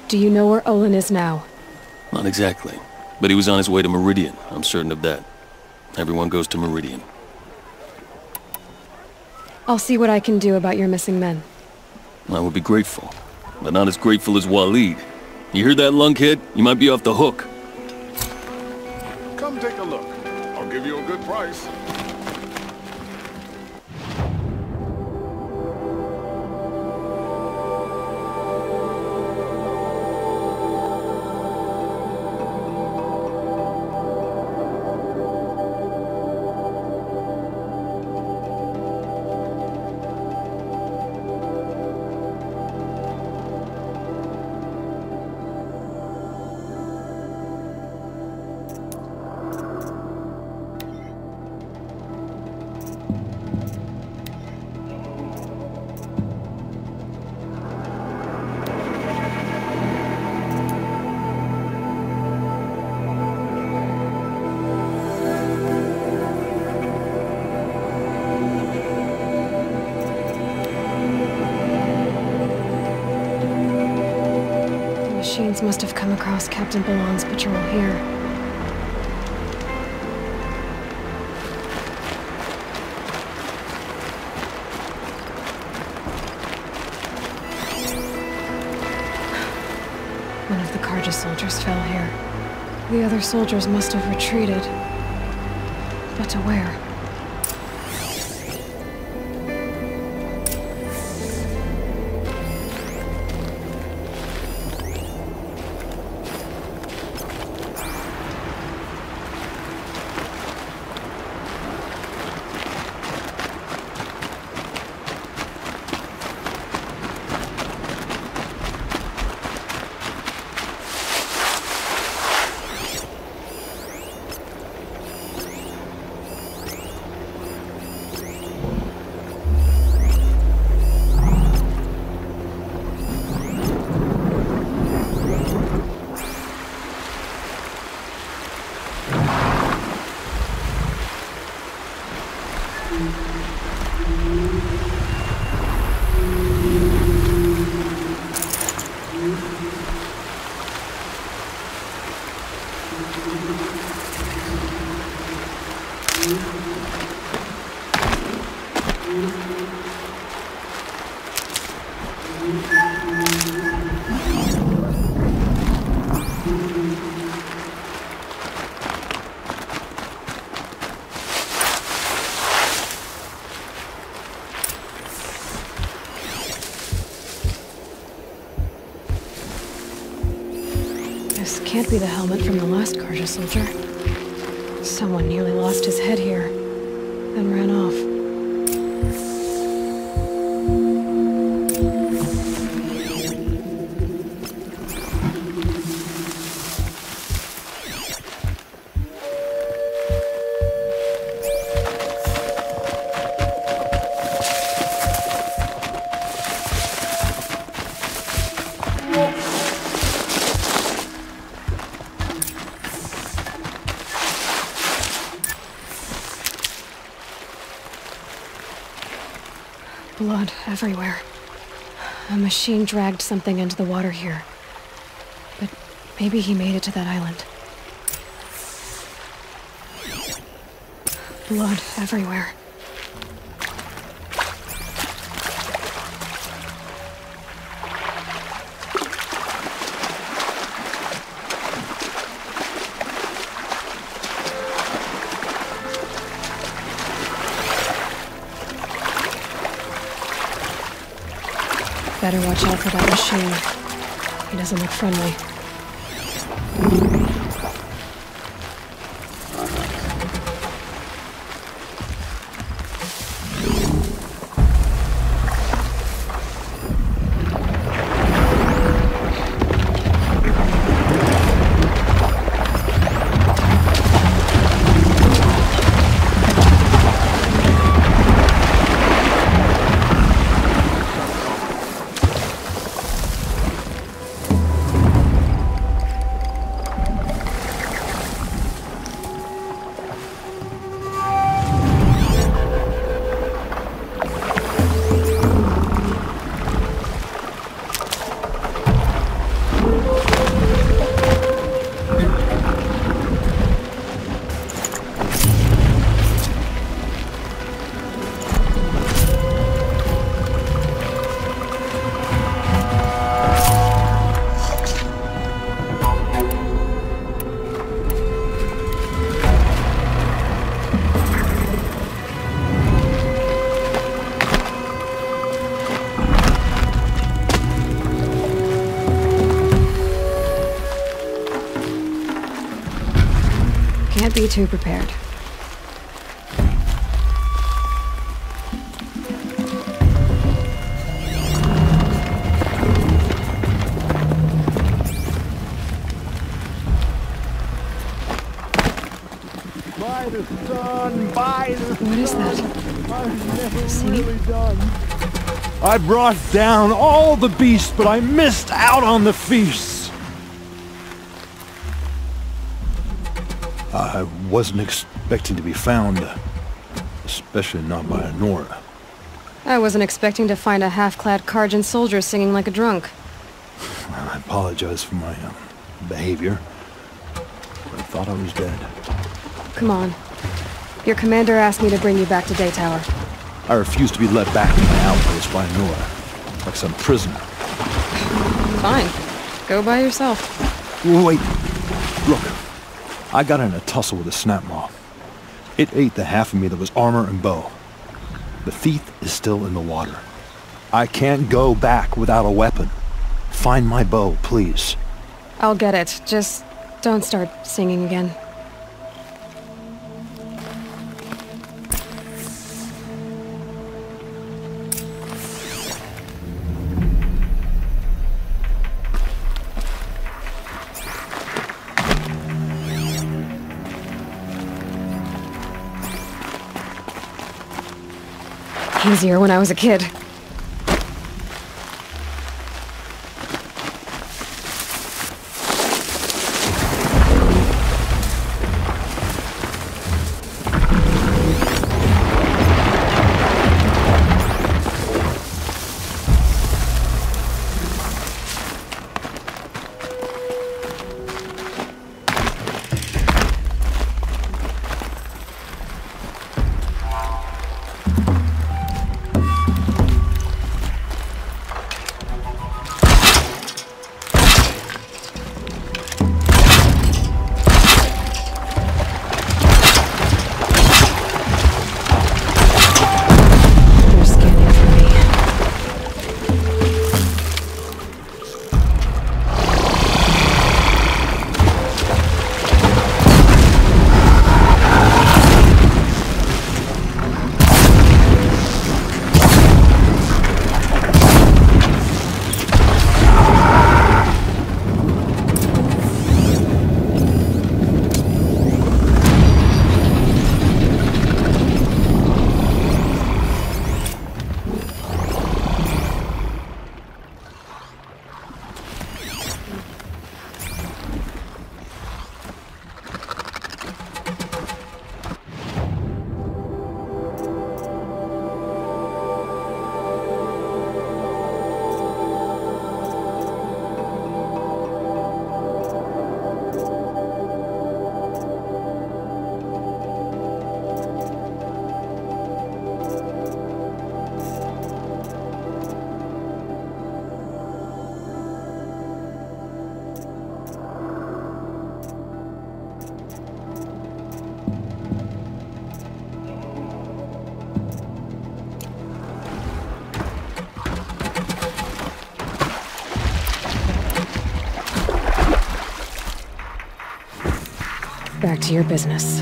Do you know where Olin is now? Not exactly. But he was on his way to Meridian. I'm certain of that. Everyone goes to Meridian. I'll see what I can do about your missing men. I would be grateful. But not as grateful as Waleed. You hear that, lunkhead? You might be off the hook. Come take a look. I'll give you a good price. Machines must have come across Captain Balon's patrol here. One of the Carja soldiers fell here. The other soldiers must have retreated. But to where? This can't be the helmet from the last Carja soldier. Someone nearly lost his head here, then ran off. Blood everywhere. A machine dragged something into the water here. But maybe he made it to that island. Blood everywhere. Better watch out for that machine. He doesn't look friendly. Can't be too prepared. By the sun, by the sun. What is that? I've never Singing? really done. I brought down all the beasts, but I missed out on the feasts. I wasn't expecting to be found, especially not by Nora. I wasn't expecting to find a half-clad Karjan soldier singing like a drunk. I apologize for my behavior. I thought I was dead. Come on. Your commander asked me to bring you back to Daytower. I refused to be led back to my outpost by Nora, like some prisoner. Fine. Go by yourself. Wait. Look. I got in a tussle with a snapmaw. It ate the half of me that was armor and bow. The thief is still in the water. I can't go back without a weapon. Find my bow, please. I'll get it. Just don't start singing again. Easier when I was a kid. Back to your business.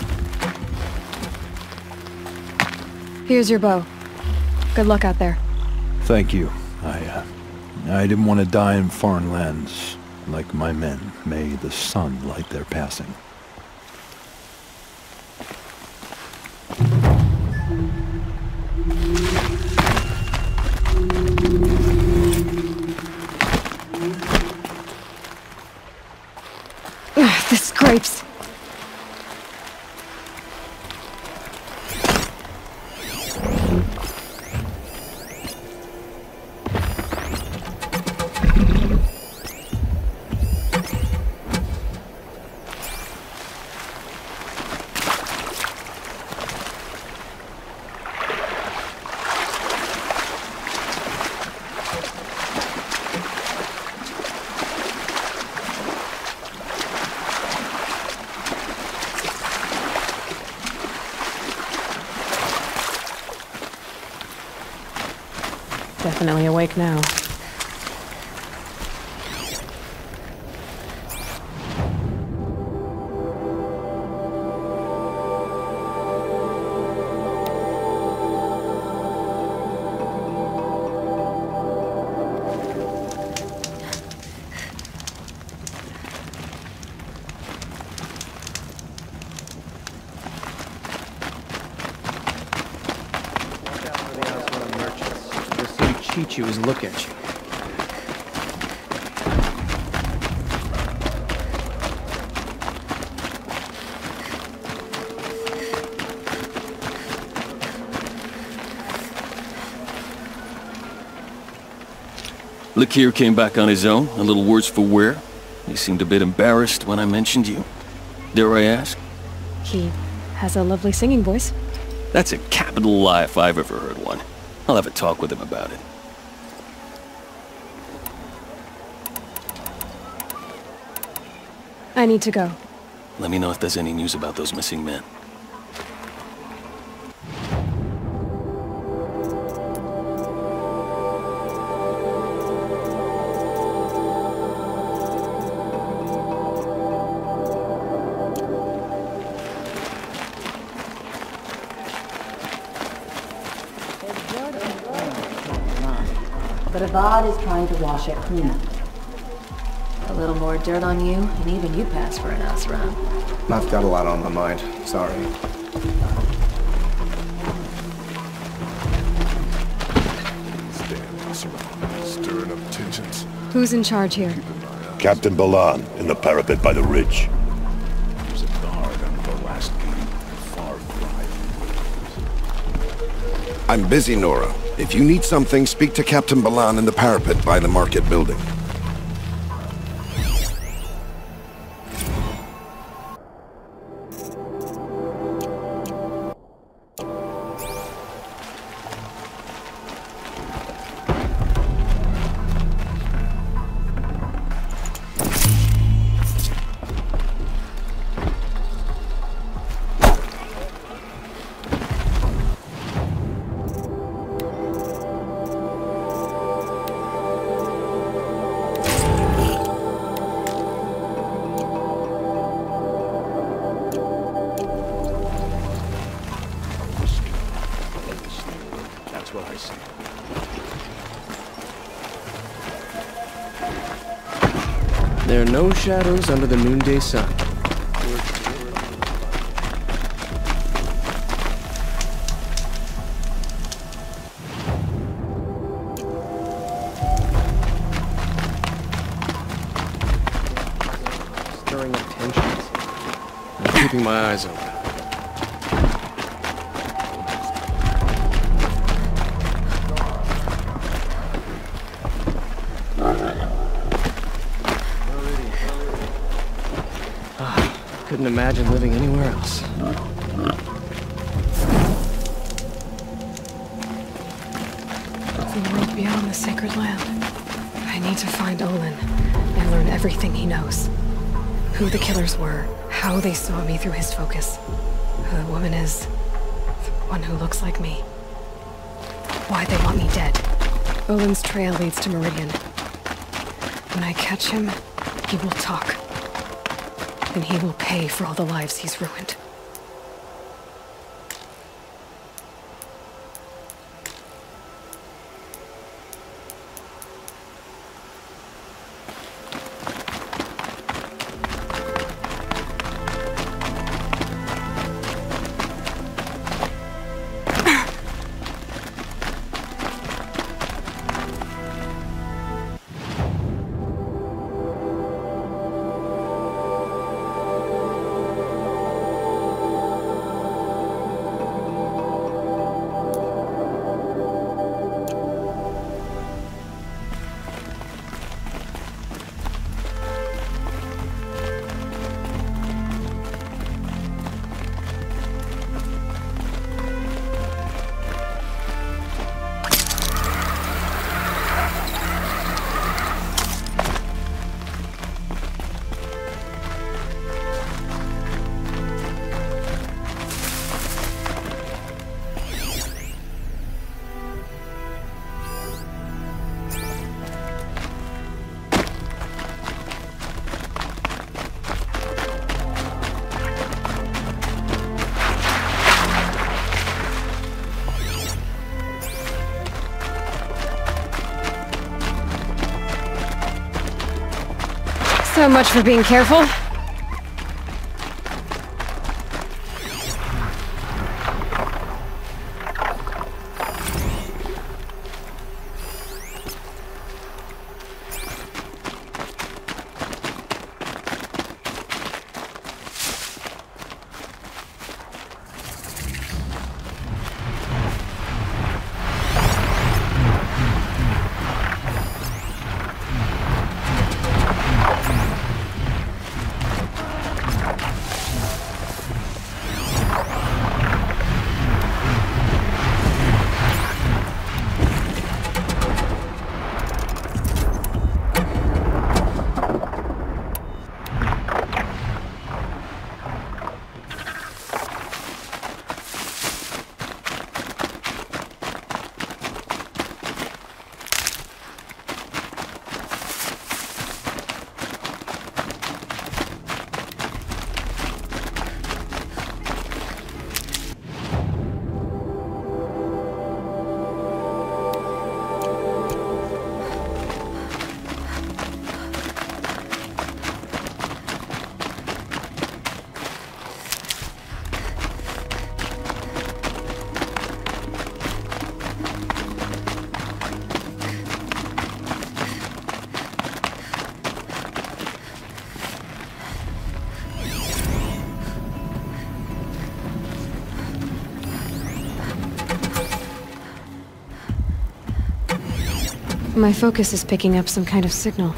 Here's your bow. Good luck out there. Thank you. I didn't want to die in foreign lands. Like my men, may the sun light their passing. The scrapes! Definitely awake now. Cheat you is look at you. Lakir came back on his own, a little worse for wear. He seemed a bit embarrassed when I mentioned you. Dare I ask? He has a lovely singing voice. That's a capital lie if I've ever heard one. I'll have a talk with him about it. I need to go. Let me know if there's any news about those missing men. But Avad is trying to wash it clean. A little more dirt on you, and even you pass for an Asram. I've got a lot on my mind. Sorry. Stirring up tensions. Who's in charge here? Captain Balan, in the parapet by the ridge. There's a guard on the last gate. Far cry. I'm busy, Nora. If you need something, speak to Captain Balan in the parapet by the market building. That's what I see. There are no shadows under the noonday sun. Stirring up tensions. I'm keeping my eyes open. Couldn't imagine living anywhere else. The world beyond the sacred land. I need to find Olin and learn everything he knows. Who the killers were, how they saw me through his focus. Who the woman is, the one who looks like me. Why they want me dead. Olin's trail leads to Meridian. When I catch him, he will talk. And he will pay for all the lives he's ruined. So much for being careful. My focus is picking up some kind of signal.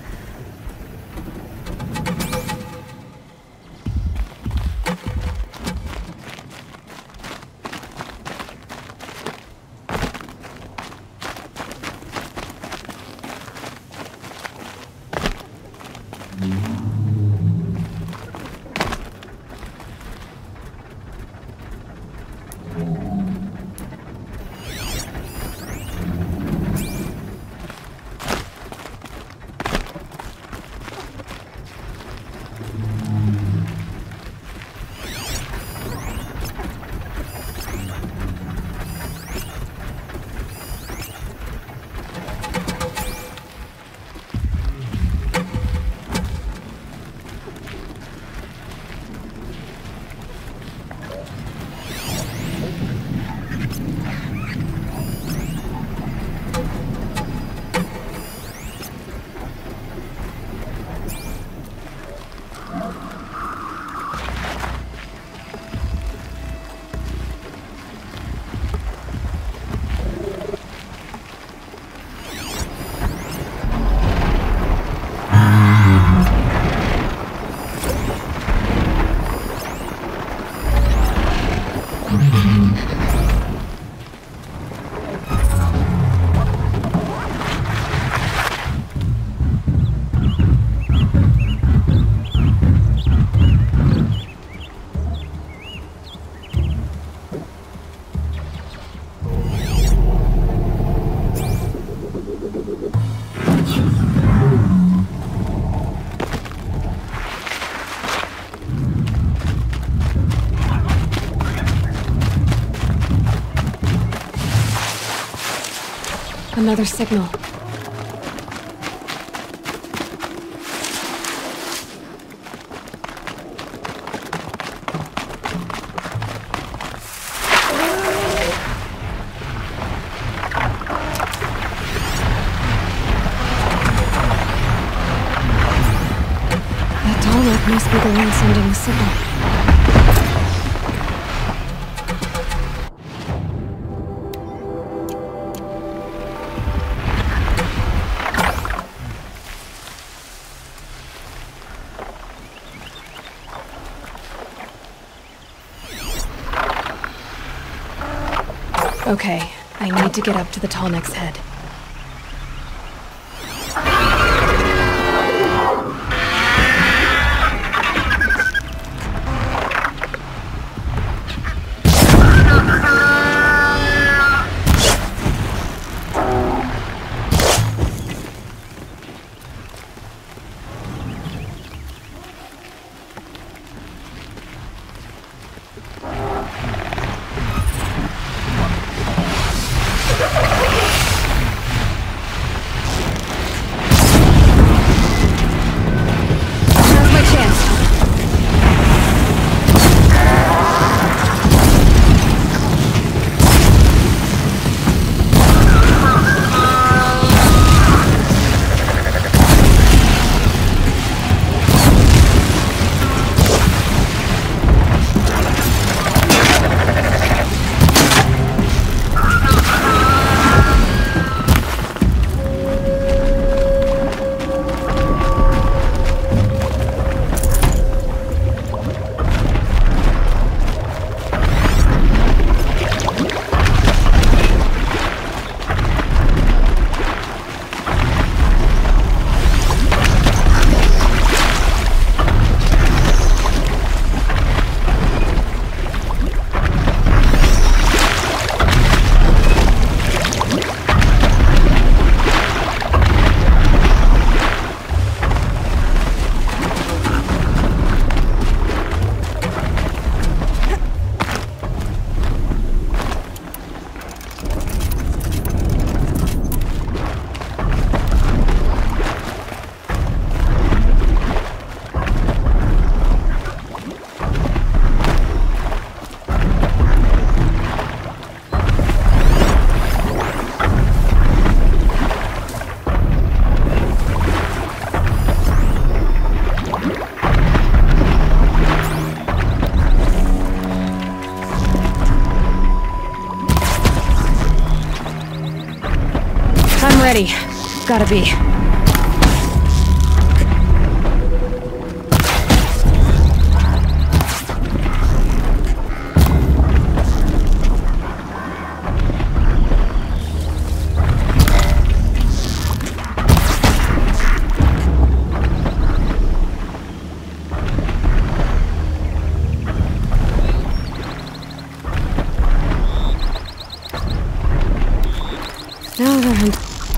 Another signal. That Dalek must be the one sending the signal. Okay, I need to get up to the Tallneck's head. I'm ready. Gotta be. Now that I'm...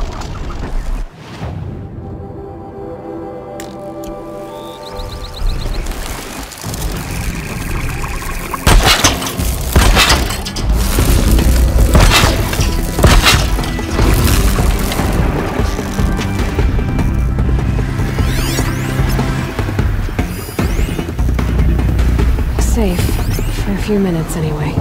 safe. For a few minutes, anyway.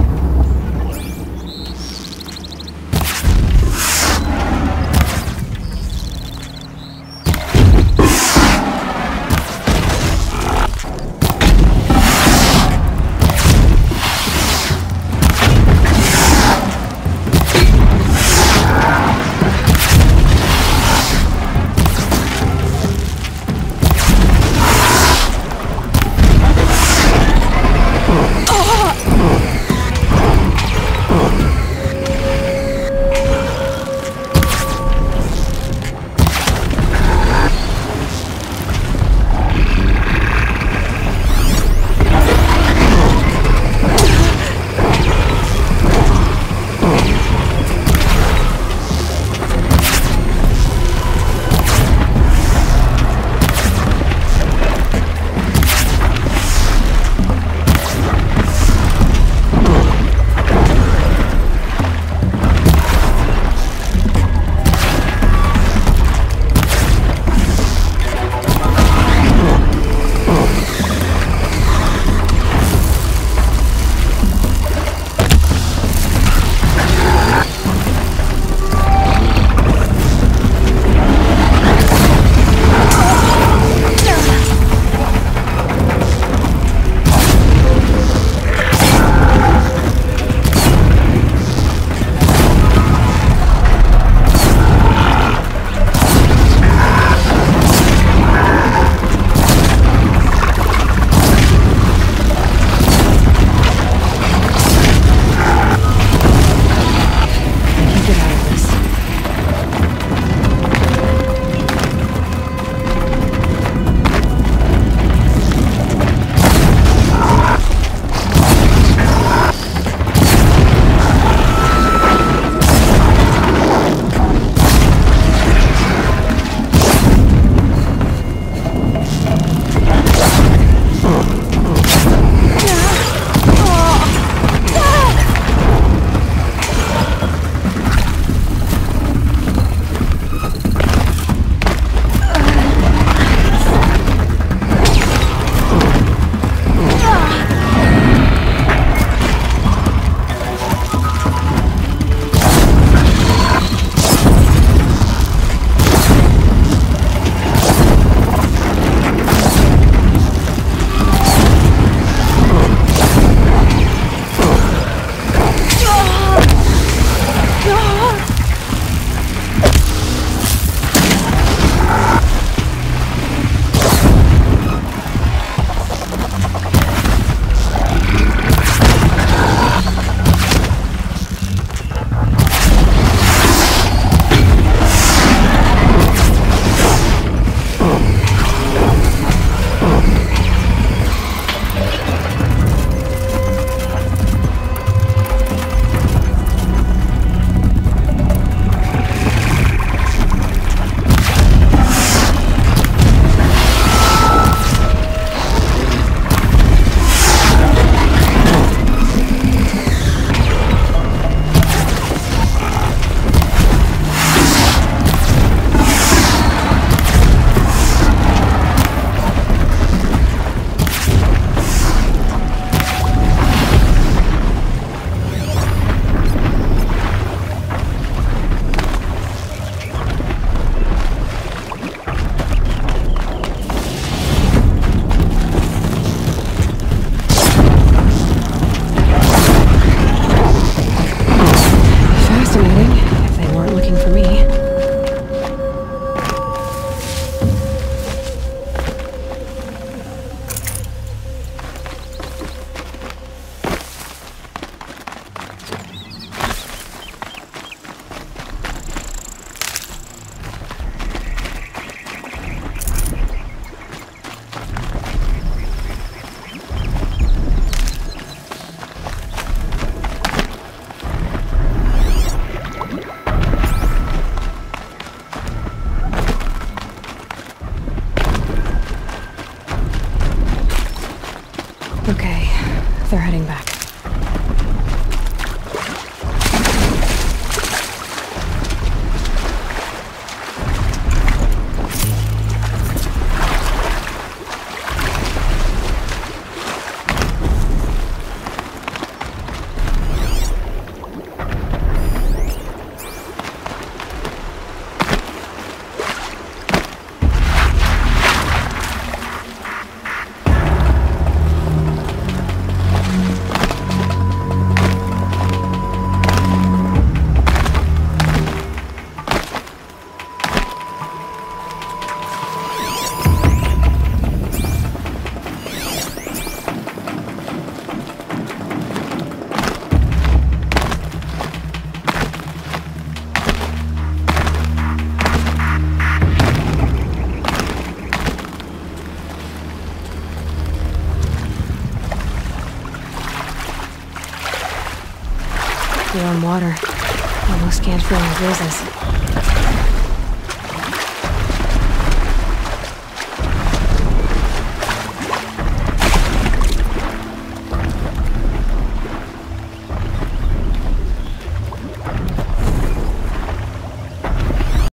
Warm water. Almost can't feel my bruises.